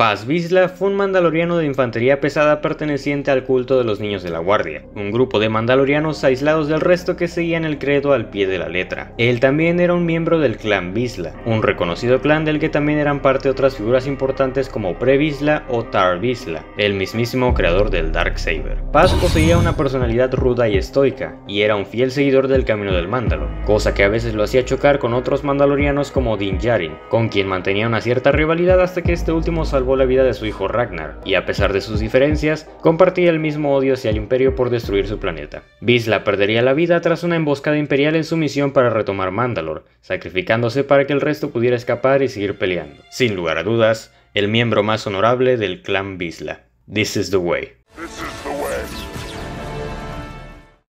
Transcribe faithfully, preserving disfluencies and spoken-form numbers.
Paz Vizsla fue un mandaloriano de infantería pesada perteneciente al culto de los Niños de la Guardia, un grupo de mandalorianos aislados del resto que seguían el credo al pie de la letra. Él también era un miembro del clan Vizsla, un reconocido clan del que también eran parte otras figuras importantes como Pre Vizsla o Tar Vizsla, el mismísimo creador del Darksaber. Paz poseía una personalidad ruda y estoica, y era un fiel seguidor del camino del Mandalor, cosa que a veces lo hacía chocar con otros mandalorianos como Din Djarin, con quien mantenía una cierta rivalidad hasta que este último salvó la vida de su hijo Ragnar, y a pesar de sus diferencias, compartía el mismo odio hacia el Imperio por destruir su planeta. Vizsla perdería la vida tras una emboscada imperial en su misión para retomar Mandalor, sacrificándose para que el resto pudiera escapar y seguir peleando. Sin lugar a dudas, el miembro más honorable del clan Vizsla. This is the way.